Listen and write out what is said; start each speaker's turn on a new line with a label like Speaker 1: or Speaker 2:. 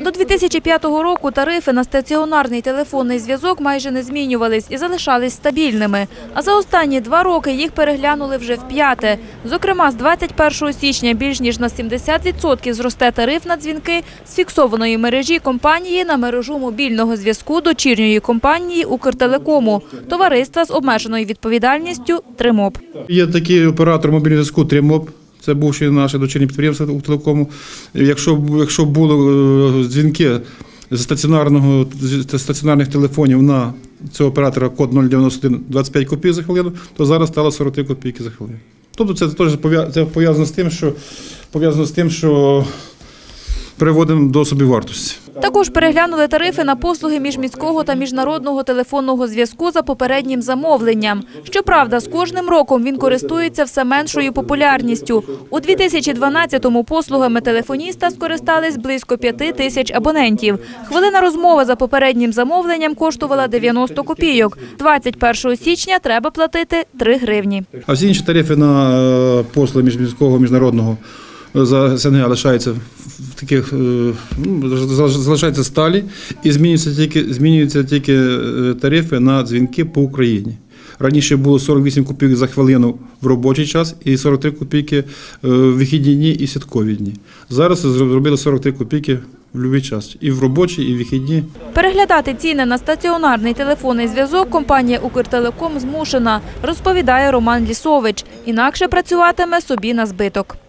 Speaker 1: До 2005 року тарифи на стаціонарний телефонний зв'язок майже не змінювались і залишались стабільними. А за останні 2 роки їх переглянули вже вп'яте. Зокрема, з 21 січня більш ніж на 70% зросте тариф на дзвінки з фіксованої мережі компанії на мережу мобільного зв'язку дочірньої компанії «Укртелекому» – товариства з обмеженою відповідальністю «Тримоп».
Speaker 2: Є такий оператор мобільного зв'язку «Тримоп». Це бувші наші дочірні підприємства у телекому. Якщо були дзвінки з стаціонарних телефонів на цього оператора код 091 25 копійок за хвилину, то зараз стало 43 копійки за хвилину. Тобто це теж пов'язано з тим, що приводимо до собівартості.
Speaker 1: Також переглянули тарифи на послуги міжміського та міжнародного телефонного зв'язку за попереднім замовленням. Щоправда, з кожним роком він користується все меншою популярністю. У 2012-му послугами телефоніста скористались близько 5 тисяч абонентів. Хвилина розмови за попереднім замовленням коштувала 90 копійок. 21 січня треба платити 3 гривні.
Speaker 2: А всі інші тарифи на послуги міжміського, міжнародного за СНГ залишаються сталі і змінюються тільки тарифи на дзвінки по Україні. Раніше було 48 копійок за хвилину в робочий час і 43 копійки в вихідні дні і святкові дні. Зараз зробили 43 копійки в будь-який час, і в робочі, і в вихідні.
Speaker 1: Переглядати ціни на стаціонарний телефонний зв'язок компанія «Укртелеком» змушена, розповідає Роман Лісович. Інакше працюватиме собі на збиток.